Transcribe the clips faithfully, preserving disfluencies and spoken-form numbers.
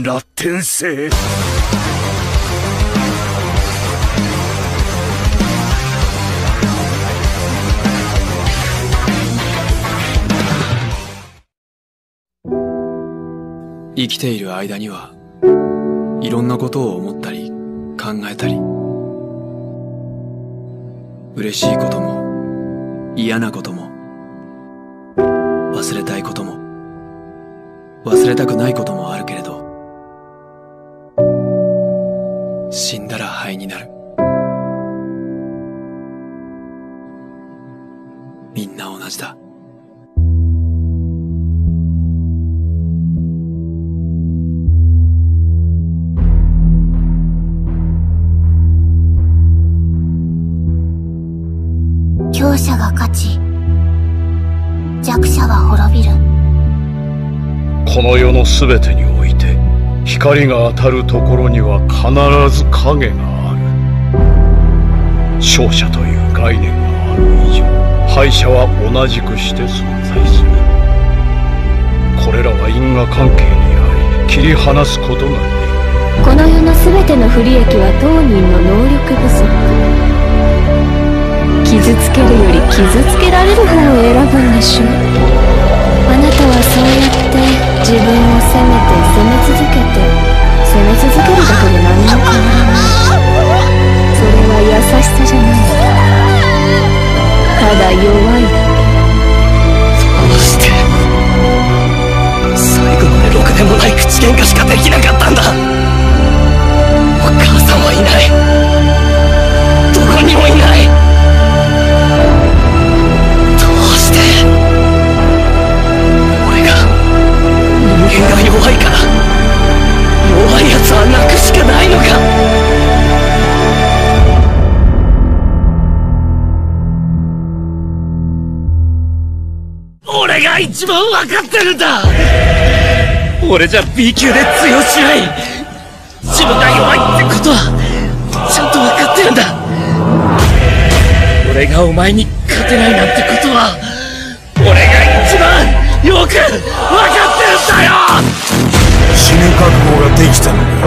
ら転生。 生きている間にはいろんなことを思ったり考えたり、嬉しいことも嫌なことも、忘れたいことも忘れたくないこともあるけれど、死んだら灰になる。みんな同じだ。 強者が勝ち、弱者は滅びる。 この世のすべてにおいて、光が当たるところには必ず影がある。勝者という概念がある以上、敗者は同じくして存在する。これらは因果関係にあり、切り離すことができる。 この世のすべての不利益は当人の能力不足。傷つけるより傷つけられる方を選ぶんでしょう。あなたはそうやって自分を責めて責め続けて責め続けるだけで何も変わらない。それは優しさじゃない。ただ弱いだけ。 どうして最後までろくでもない口喧嘩しかできなかったんだ。お母さんはいない、どこにもいない。人間が弱いから弱いやつは泣くしかないのか。俺が一番分かってるんだ。俺じゃ ビー 級で通用しない。自分が弱いってことはちゃんと分かってるんだ。俺がお前に勝てないなんてことは俺が一番よく分かってるんだよ。 死ぬ覚悟ができたのに、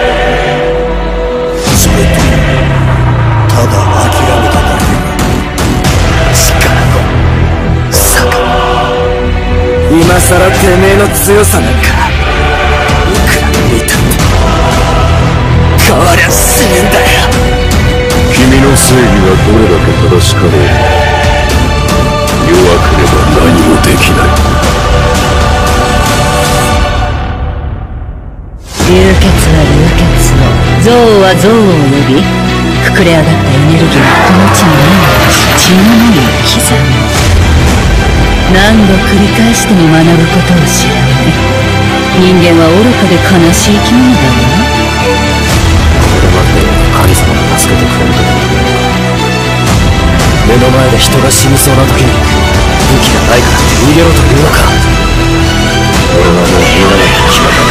それともただ諦めただけか。 力の差か。 今さらてめえの強さなんかいくら見たって変わりゃしねえんだよ。君の正義がどれだけ正しかろう、弱ければ何もできない。 流血は流血を、憎悪は憎悪を呼び、膨れ上がったエネルギーはこの地に連し血の門を刻む。何度繰り返しても学ぶことを知らない。人間は愚かで悲しい生き物だわ。 これまで神様が助けてくれると目の前で人が死にそうな時に武器がないからって逃げろというのか。俺はもう逃げられない決まった。